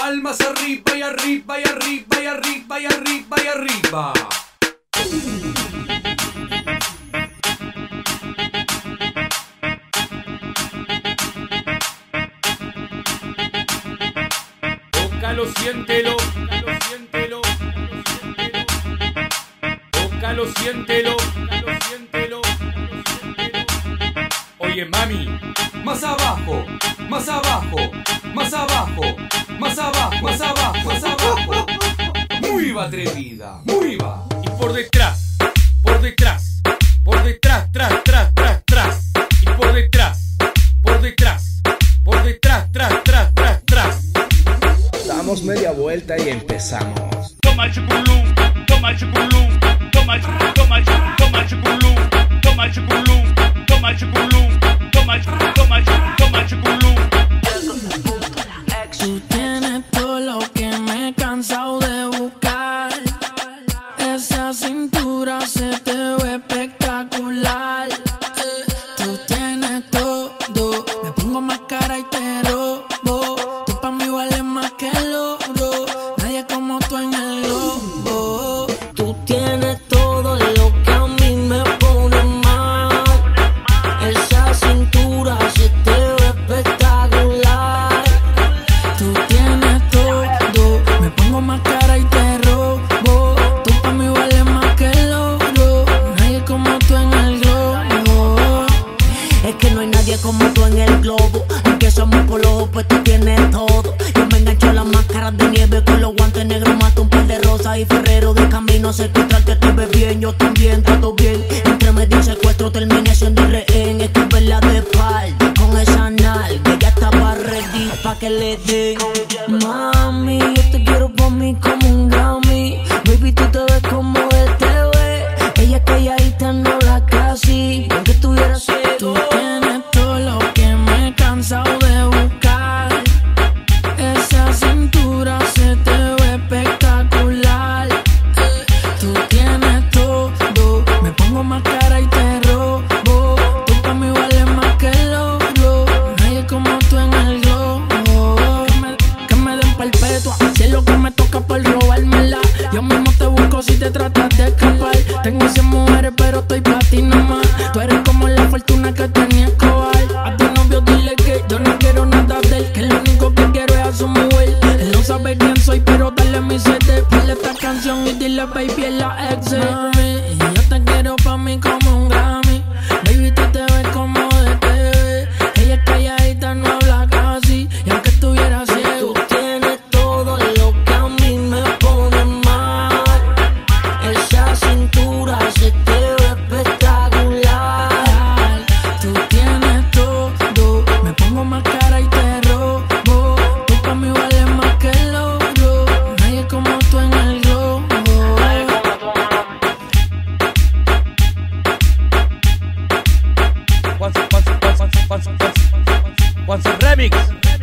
palmas arriba y arriba y arriba y arriba y arriba y arriba. Tócalo, siéntelo, siéntelo, tócalo, siéntelo, siéntelo. Oye, mami, más abajo, más abajo, más abajo, más abajo, más abajo, más abajo. Muy va, atrevida, muy va. Y por detrás, por detrás, por detrás, tras, tras, tras, tras. Y por detrás, por detrás, por detrás, tras, tras, tras, tras. Damos media vuelta y empezamos. Toma chuculum, toma chuculum, toma chuculum, toma chuculum, toma chuculum, toma chuculum, toma chuculum. Tú tienes todo lo que me he cansado de buscar. Esa cintura se te ve espectacular. Tú tienes todo, me pongo más cara y te robo. Tú pa' mí vales más que el oro. Nadie como tú en el globo. Tú tienes todo lo que a mí me pone mal. Esa cintura se te ve espectacular. Tú tienes todo, me pongo más cara y te robo. Tú pa' mí vales más que el oro. Nadie como tú en el globo. Es que no hay nadie como tú en el globo. Aunque somos por los ojos, pues tú tienes todo. Yo me engancho las máscaras de nieve con los guantes negros. Mato un par de rosas y ferrero de camino. Secuestrarte te ves bien, yo también trato bien. Entre medio secuestro terminé siendo rehén. Esto es verla de espalda con esa nalga. Ya estaba ready pa' que le den. Mami, yo te quiero por mí como un Grammy. Baby, tú te ves como de TV. Ella es calladita, no habla casi. Aunque estuviera ciego. Tú tienes todo lo que me he cansado de buscar. Esa cintura se te ve espectacular. Tú tienes todo, me pongo más cara y te robo. Tú pa' mí vales más que el oro. Nadie como tú en el globo. Que me den perpetua, si es lo que me toca por robármela. Yo mismo te busco si te tratas de escapar. Tengo 100 mujeres pero estoy pa' ti nomás. Tú eres como la fortuna que tenía Escobar. A tu novio dile que yo no quiero nada de él, que lo único que quiero es a su mujer. Él no sabe quién soy pero dale mi CD. Ponle esta canción y dile baby es la ex. Mami, yo te quiero pa' mí como un Grammy. Baby, tú te ves como de TV. Ella es calladita, no habla casi. Y aunque estuviera ciego. Tú tienes todo lo que a mí me pone mal. Esa cintura se te ve espectacular. Tú tienes todo, me pongo más cara y te robo. Tú pa' mí vales más que el oro. Nadie como tú en el globo. Once remix.